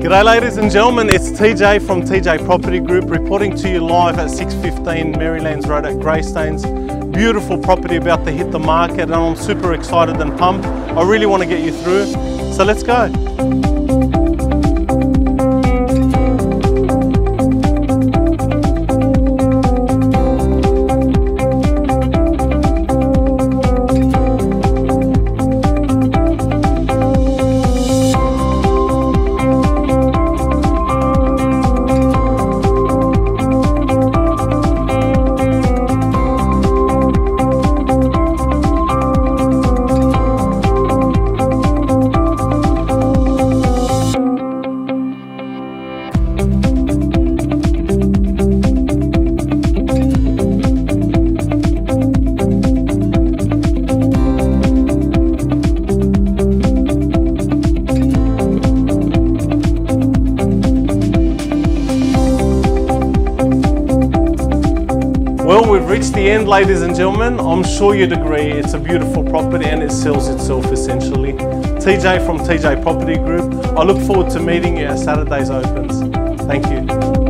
G'day ladies and gentlemen, it's TJ from TJ Property Group reporting to you live at 615 Marylands Road at Greystanes. Beautiful property about to hit the market and I'm super excited and pumped. I really want to get you through, so let's go. Well, we've reached the end, ladies and gentlemen. I'm sure you'd agree it's a beautiful property and it sells itself essentially. TJ from TJ Property Group. I look forward to meeting you at Saturday's opens. Thank you.